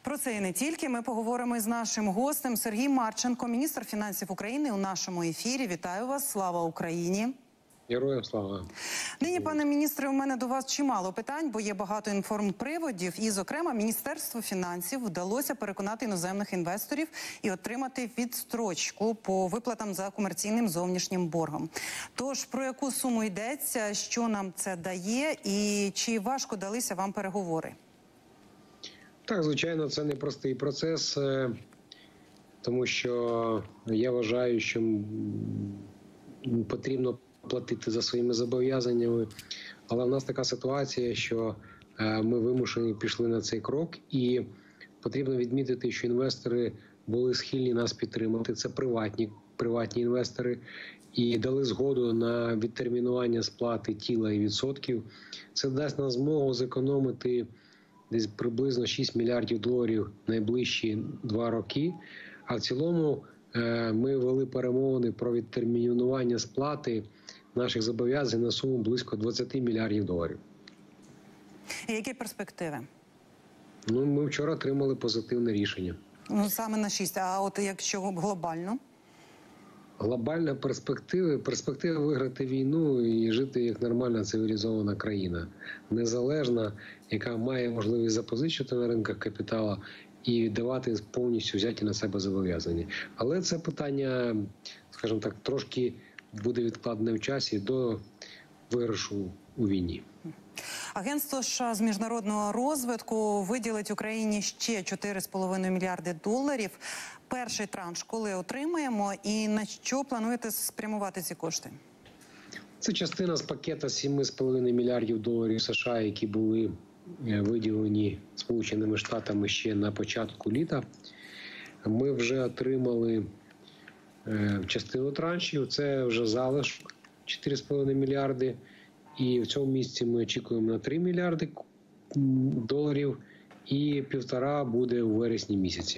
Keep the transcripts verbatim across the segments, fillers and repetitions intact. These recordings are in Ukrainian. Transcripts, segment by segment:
Про це і не тільки. Ми поговоримо із нашим гостем Сергій Марченко, міністр фінансів України, у нашому ефірі. Вітаю вас. Слава Україні. Героям слава. Нині, пане міністре, у мене до вас чимало питань, бо є багато інформприводів. І, зокрема, Міністерству фінансів вдалося переконати іноземних інвесторів і отримати відстрочку по виплатам за комерційним зовнішнім боргом. Тож, про яку суму йдеться, що нам це дає і чи важко далися вам переговори? Так, звичайно, це непростий процес, тому що я вважаю, що потрібно платити за своїми зобов'язаннями, але в нас така ситуація, що ми вимушені пішли на цей крок, і потрібно відмітити, що інвестори були схильні нас підтримати. Це приватні, приватні інвестори, і дали згоду на відтермінування сплати тіла і відсотків. Це дасть нам змогу зекономити десь приблизно шість мільярдів доларів найближчі два роки. А в цілому ми вели перемовини про відтермінування сплати наших зобов'язань на суму близько двадцять мільярдів доларів. І які перспективи? Ну, ми вчора отримали позитивне рішення. Ну, саме на шість. А от якщо глобально? Глобальна перспектива, перспектива виграти війну і жити як нормальна цивілізована країна. Незалежна, яка має можливість запозичити на ринках капіталу і давати повністю взяті на себе зобов'язання. Але це питання, скажімо так, трошки буде відкладене в часі до виграшу у війні. Агентство США з міжнародного розвитку виділить Україні ще чотири з половиною мільярди доларів. Перший транш коли отримаємо і на що плануєте спрямувати ці кошти? Це частина з пакета сім з половиною мільярдів доларів США, які були виділені Сполученими Штатами ще на початку літа. Ми вже отримали частину траншів, це вже залишок чотири з половиною мільярди. І в цьому місці ми очікуємо на три мільярди доларів і півтора буде у вересні місяці.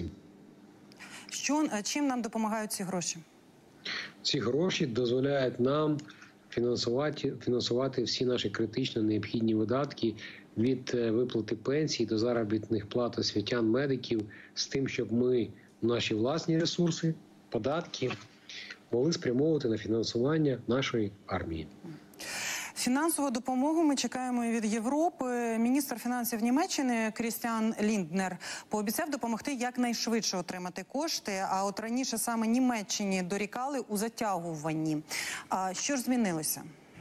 Що, чим нам допомагають ці гроші? Ці гроші дозволяють нам фінансувати, фінансувати всі наші критично необхідні видатки від виплати пенсій до заробітних плат освітян, медиків, з тим, щоб ми наші власні ресурси, податки могли спрямовувати на фінансування нашої армії. Фінансову допомогу ми чекаємо і від Європи. Міністр фінансів Німеччини Крістіан Лінднер пообіцяв допомогти якнайшвидше отримати кошти, а от раніше саме Німеччині дорікали у затягуванні. А що ж змінилося?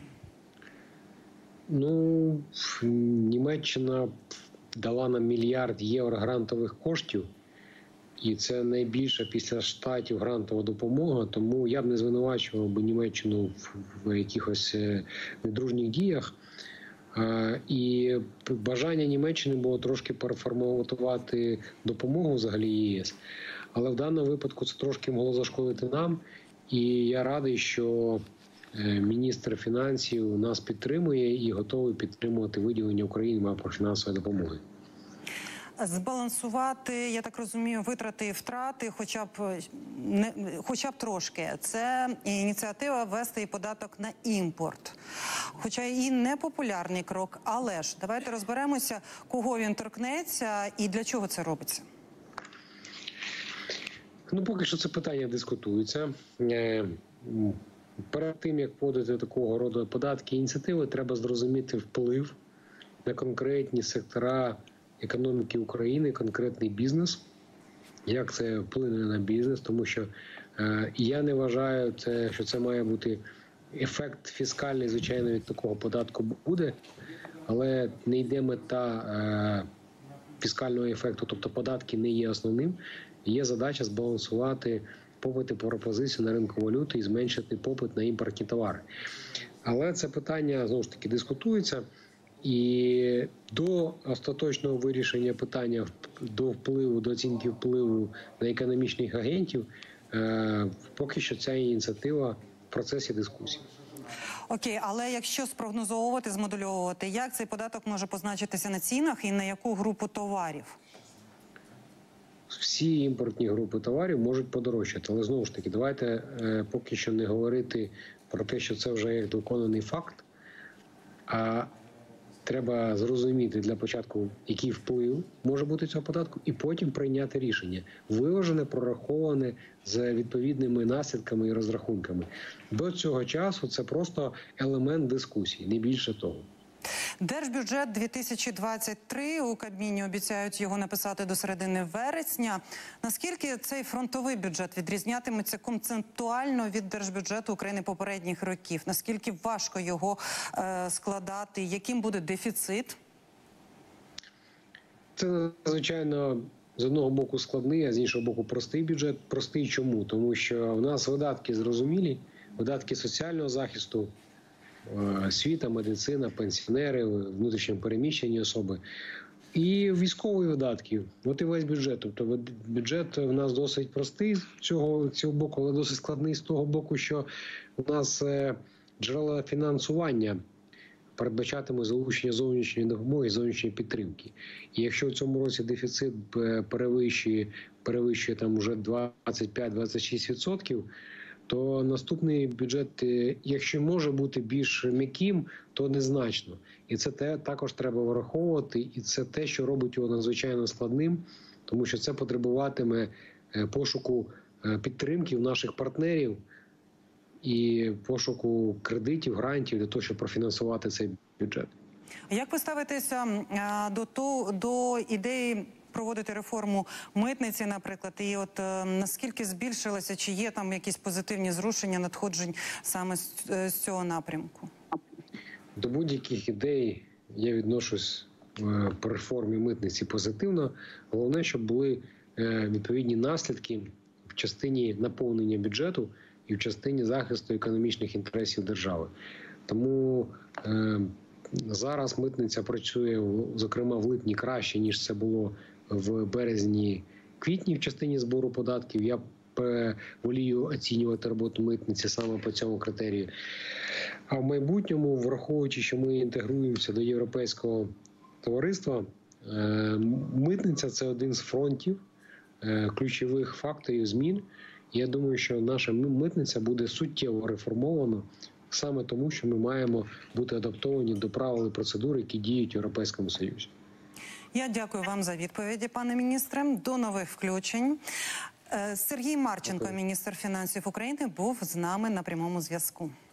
Ну, Німеччина дала нам мільярд євро грантових коштів. І це найбільша після Штатів грантова допомога, тому я б не звинувачував би Німеччину в, в якихось недружніх діях. А, і бажання Німеччини було трошки переформатувати допомогу взагалі ЄС. Але в даному випадку це трошки могло зашкодити нам. І я радий, що міністр фінансів нас підтримує і готовий підтримувати виділення Україні макрофінансової допомоги. Збалансувати, я так розумію, витрати і втрати, хоча б, не, хоча б трошки. Це ініціатива ввести і податок на імпорт. Хоча і непопулярний крок, але ж давайте розберемося, кого він торкнеться і для чого це робиться. Ну, поки що це питання дискутується. Перед тим, як вводити такого роду податки і ініціативи, треба зрозуміти вплив на конкретні сектора економіки України, конкретний бізнес, як це вплине на бізнес, тому що е, я не вважаю, це, що це має бути ефект фіскальний, звичайно, від такого податку буде, але не йде мета е, фіскального ефекту, тобто податки не є основним, є задача збалансувати попит і пропозицію на ринку валюти і зменшити попит на імпортні товари. Але це питання, знову ж таки, дискутується. І до остаточного вирішення питання до впливу, до оцінки впливу на економічних агентів, е, поки що ця ініціатива в процесі дискусії. Окей, але якщо спрогнозовувати, змодульовувати, як цей податок може позначитися на цінах і на яку групу товарів? Всі імпортні групи товарів можуть подорожчати, але знову ж таки, давайте е, поки що не говорити про те, що це вже як доконаний факт, а Треба зрозуміти для початку, який вплив може бути цього податку, і потім прийняти рішення. Виважене, прораховане, з відповідними наслідками і розрахунками. До цього часу це просто елемент дискусії, не більше того. Держбюджет дві тисячі двадцять три, у Кабміні обіцяють його написати до середини вересня. Наскільки цей фронтовий бюджет відрізнятиметься концептуально від держбюджету України попередніх років? Наскільки важко його е, складати? Яким буде дефіцит? Це, звичайно, з одного боку складний, а з іншого боку простий бюджет. Простий чому? Тому що в нас видатки зрозумілі, видатки соціального захисту, освіта, медицина, пенсіонери, внутрішньо переміщені особи і військові видатки. От і весь бюджет. Тобто бюджет у нас досить простий з цього, цього боку, але досить складний з того боку, що у нас джерела фінансування передбачатиме залучення зовнішньої допомоги, зовнішньої підтримки. І якщо в цьому році дефіцит перевищує, перевищує там вже двадцять п'ять - двадцять шість відсотків, то наступний бюджет, якщо може бути більш м'яким, то незначно. І це те, також треба враховувати, і це те, що робить його надзвичайно складним, тому що це потребуватиме пошуку підтримки в наших партнерів і пошуку кредитів, грантів для того, щоб профінансувати цей бюджет. Як ви ставитеся до, то, до ідеї проводити реформу митниці, наприклад, і от е, наскільки збільшилося, чи є там якісь позитивні зрушення надходжень саме з, з цього напрямку? До будь-яких ідей я відношусь е, по реформі митниці позитивно. Головне, щоб були е, відповідні наслідки в частині наповнення бюджету і в частині захисту економічних інтересів держави. Тому е, зараз митниця працює, зокрема, в липні краще, ніж це було в березні-квітні в частині збору податків. Я волію оцінювати роботу митниці саме по цьому критерію. А в майбутньому, враховуючи, що ми інтегруємося до європейського товариства, митниця – це один з фронтів ключових факторів змін. Я думаю, що наша митниця буде суттєво реформована саме тому, що ми маємо бути адаптовані до правил і процедур, які діють в Європейському Союзі. Я дякую вам за відповіді, пане міністре. До нових включень. Сергій Марченко, міністр фінансів України, був з нами на прямому зв'язку.